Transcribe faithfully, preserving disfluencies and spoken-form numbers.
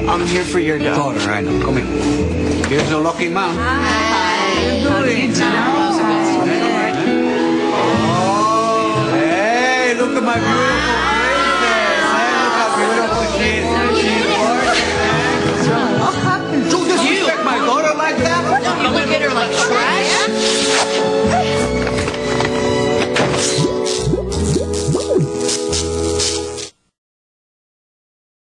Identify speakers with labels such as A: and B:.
A: I'm here for your daughter. I know. Come here. Here's a lucky man.
B: Hi. How do you do?
A: Oh, hey, look at my beautiful